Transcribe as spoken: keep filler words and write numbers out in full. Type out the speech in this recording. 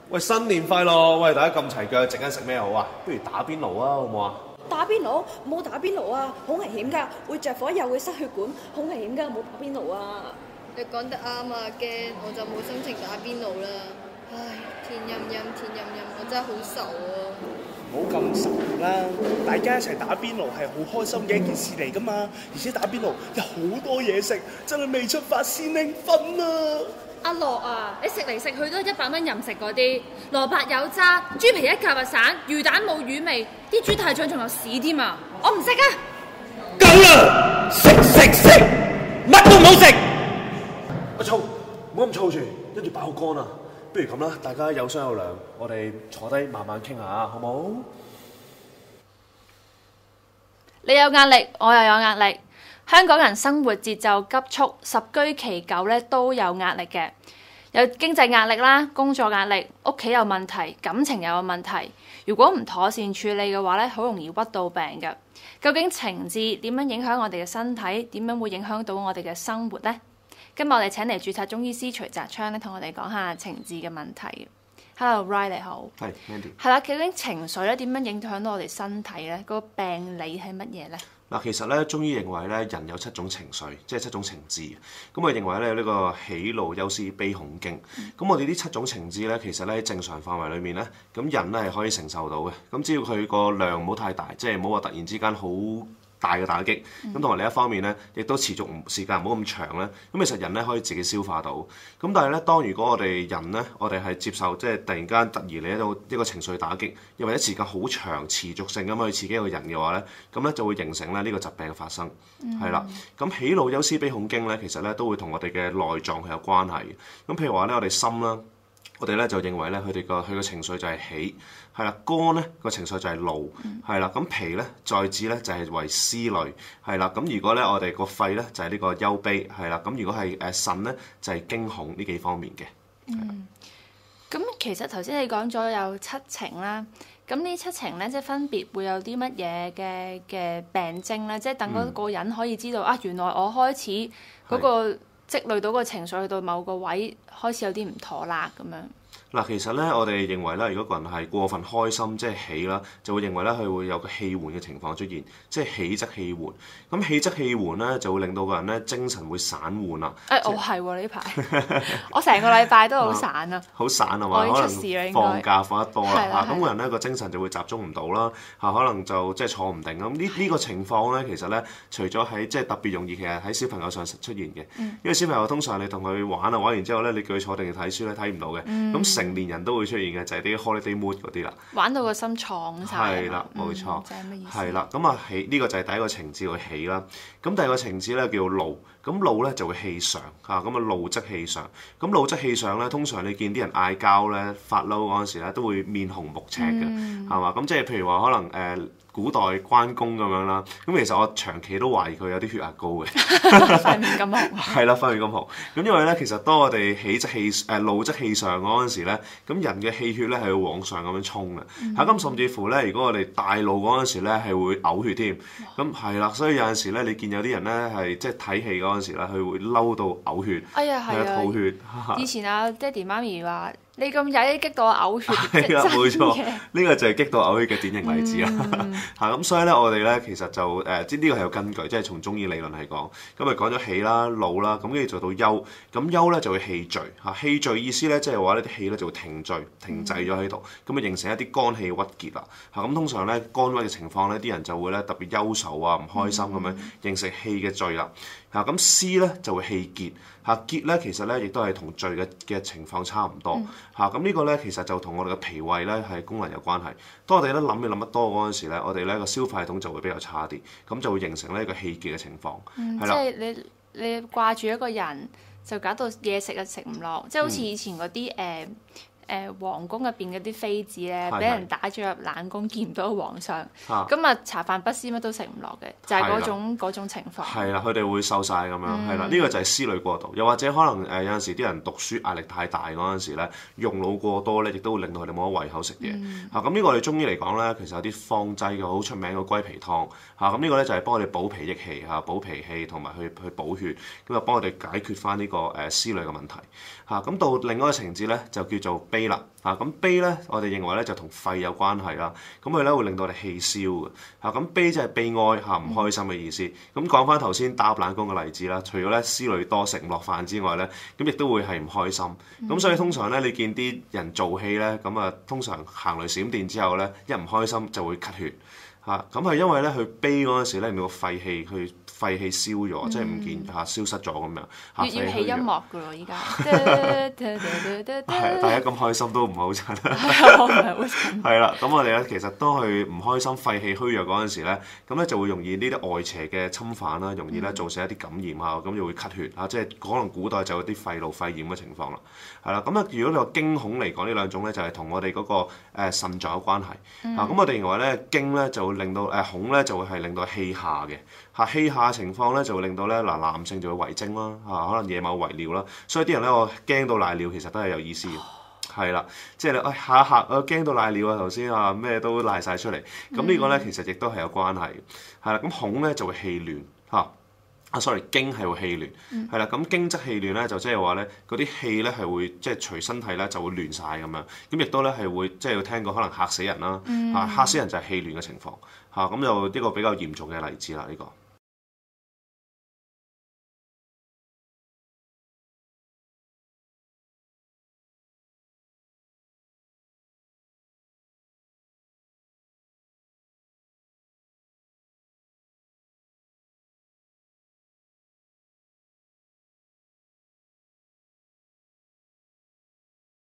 喂，新年快樂！喂，大家咁齊腳，陣間食咩好啊？不如打邊爐啊，好唔好啊？ 打邊爐？唔好打邊爐啊，好危險㗎，會着火又會失血管，好危險㗎，唔好打邊爐啊！ 你講得啱啊，驚我就冇心情打邊爐啦。唉，天陰陰，天陰陰，我真係好愁啊！ 唔好咁愁啦，大家一齊打邊爐係好開心嘅一件事嚟㗎嘛，而且打邊爐有好多嘢食，真係未出發先興奮啊！ 阿樂啊，你食嚟食去都係一百蚊任食嗰啲，蘿蔔有渣，豬皮一夾就散，魚蛋冇魚味，啲豬大腸仲有屎添啊！我唔食啊！ 夠啦！食食食，乜都唔好食。 阿醋，唔好咁燥住，跟住爆乾啊！不如咁啦，大家有商有量，我哋坐低慢慢傾下，好冇？ 你有壓力，我又有壓力。香港人生活節奏急促，十居其九咧都有壓力嘅，有經濟壓力啦，工作壓力，屋企有問題，感情又有問題。如果唔妥善處理嘅話咧，好容易屈到病嘅。究竟情志點樣影響我哋嘅身體？點樣會影響到我哋嘅生活呢？今日我哋請嚟註冊中醫師徐澤昌咧，同我哋講下情志嘅問題。Hello，Ray 你好。 係 Mandy。 係啦，究竟情緒咧點樣影響到我哋身體咧？個病理係乜嘢咧？ 嗱，其實咧，中醫認為咧，人有七種情緒，即係七種情志。咁我認為咧，呢個喜怒憂思悲恐驚。咁、嗯、我哋呢七種情志咧，其實咧喺正常範圍裏面咧，咁人咧係可以承受到嘅。咁只要佢個量唔好太大，即係唔好話突然之間好大嘅打擊，咁同埋另一方面咧，亦都持續時間唔好咁長咧。咁其實人咧可以自己消化到。咁但係咧，當如果我哋人咧，我哋係接受即係突然間突然嚟到一個情緒打擊，又或者時間好長持續性咁去刺激一個人嘅話咧，咁咧就會形成咧呢個疾病嘅發生，係啦、嗯。咁喜怒憂思悲恐驚咧，其實咧都會同我哋嘅內臟係有關係嘅。咁譬如話咧，我哋心啦。我哋咧就認為咧，佢哋個佢個情緒就係喜，係啦；肝咧個情緒就係怒，係啦、嗯。咁脾咧再指咧就係為思慮，係啦。咁如果咧我哋個肺咧就係呢個憂悲，係啦。咁如果係誒腎咧就係驚恐呢幾方面嘅。 嗯。咁其實頭先你講咗有七情啦，咁呢七情咧即係分別會有啲乜嘢嘅嘅病徵咧？即係等嗰個人可以知道、嗯、啊，原來我開始嗰、嗰個。積累到個情緒去到某個位，開始有啲唔妥啦咁樣。 嗱，其實咧，我哋認為咧，如果個人係過分開心，即係喜啦，就會認為咧，佢會有個氣緩嘅情況出現，即係喜則氣緩。咁喜則氣緩咧，就會令到個人咧精神會散渙啦。 誒、哎，我係喎呢排，我成個禮拜都好散啊。好散係嘛？可能放假放得多啦嚇，咁個人咧個精神就會集中唔到啦嚇，可能就即係坐唔定咁。呢呢個情況咧，其實咧，除咗喺即係特別容易，其實喺小朋友上出現嘅，嗯、因為小朋友通常你同佢玩啊，玩完之後咧，你叫佢坐定睇書咧，睇唔到嘅。咁、嗯成年人都會出現嘅就係、是、啲 holiday mood 嗰啲啦， 玩到個心創晒。 係啦，冇錯， 就係乜意思？ 係啦，咁啊喜呢個就係第一個情志嘅喜啦。咁第二個情志咧叫怒，咁怒咧就會氣上嚇，咁啊怒則氣上。咁怒則氣上咧，通常你見啲人嗌交咧、發嬲嗰陣時咧，都會面紅目赤嘅，係嘛、嗯？咁即係譬如話可能誒。呃古代關公咁樣啦，咁其實我長期都懷疑佢有啲血壓高嘅， 塊面咁紅。 係啦，塊面咁紅。咁因為咧，其實當我哋喜則氣誒怒則氣上嗰陣時咧，咁人嘅氣血咧係會往上咁樣衝嘅。嚇咁、嗯、甚至乎咧，如果我哋大怒嗰陣時咧係會嘔血添。咁係啦，所以有陣時咧，你見有啲人咧係即係睇戲嗰陣時咧，佢會嬲到嘔血， 哎呀係啊，吐血。以前阿爹哋媽咪話。你咁曳激到我嘔血， 係啊，冇錯，呢個就係激到嘔血嘅典型例子啦。嚇咁、嗯，所以咧，我哋咧其實就誒，即呢個係有根據，即係從中醫理論嚟講。咁咪講咗喜啦、怒啦，咁跟住做到憂。咁憂咧就會氣聚嚇，氣聚意思咧即係話呢啲氣咧就會停聚、停滯咗喺度，咁啊、嗯、形成一啲肝氣鬱結啦。嚇咁通常咧肝鬱嘅情況咧，啲人就會咧特別憂愁啊、唔開心咁樣，形成氣嘅聚啦。嚇咁思咧就會氣結，嚇結咧其實咧亦都係同聚嘅嘅情況差唔多。嚇咁、嗯、呢個咧其實就同我哋嘅脾胃咧係功能有關係。當我哋咧諗嘢諗得多嗰陣時咧，我哋咧個消化系統就會比較差啲，咁就會形成呢一個氣結嘅情況。 嗯， 係啦， 即係你你掛住一個人，就搞到嘢食啊食唔落，即係好似以前嗰啲誒。嗯誒皇宮入邊嗰啲妃子咧，俾人打咗入冷宮，見唔到皇上，咁啊茶飯不思，乜都食唔落嘅，就係嗰種嗰種情況。係啦，佢哋會瘦晒咁樣，係啦，呢個就係思慮過度，又或者可能誒有陣時啲人讀書壓力太大嗰陣時咧，用腦過多咧，亦都會令到佢哋冇得胃口食嘢。嚇咁呢個我哋中醫嚟講咧，其實有啲方劑嘅，好出名嘅龜皮湯。嚇咁呢個咧就係幫我哋補脾益氣嚇，補脾氣同埋去去補血，咁啊幫我哋解決翻呢個誒思慮嘅問題。嚇咁到另外一個情節咧，就叫做悲悲啦。啊，咁悲咧，我哋認為咧就同肺有關係啦。咁佢咧會令到我哋氣消嘅。啊，咁悲即係悲哀嚇，唔開心嘅意思。咁講翻頭先打冷宮嘅例子啦，除咗咧思慮多食唔落飯之外咧，咁亦都會係唔開心。咁、嗯、所以通常咧，你見啲人做戲咧，咁啊通常行雷閃電之後咧，一唔開心就會咳血。嚇，咁係因為咧佢悲嗰陣時咧，令到個肺氣去肺氣消咗，嗯、即係唔見嚇消失咗咁樣。 要要起音樂㗎咯，依家。 係，大家咁開心都唔好襯。 我唔係好襯。 係啦，咁我哋咧其實當佢唔開心、肺氣虛弱嗰陣時咧，咁咧就會容易呢啲外邪嘅侵犯啦，容易咧造成一啲感染啊，咁就會咳血啊，即係可能古代就有啲肺癆肺炎嘅情況啦。係啦，咁啊，如果你話驚恐嚟講呢兩種咧，就係同我哋嗰個誒腎臟有關係。嗯、啊，咁我哋認為咧驚咧就會令到誒恐咧就會係令到氣下嘅。嚇氣下嘅情況咧就會令到咧嗱男性就會遺精啦，嚇可能夜晚遺尿啦，所以啲人咧我驚到瀨尿其實都係有意思嘅。係啦，即係你誒下一刻我驚到瀨尿啊，頭先啊咩都瀨晒出嚟，咁呢個咧其實亦都係有關係嘅。係啦，咁恐咧就會氣亂嚇。啊，sorry，驚係會氣亂，係啦、嗯，咁驚則氣亂咧，就即係話咧，嗰啲氣咧係會即係隨身體咧就會亂晒咁樣，咁亦都咧係會即係要聽過可能嚇死人啦，嗯、啊嚇死人就係氣亂嘅情況，嚇咁就一個比較嚴重嘅例子啦呢、呢個。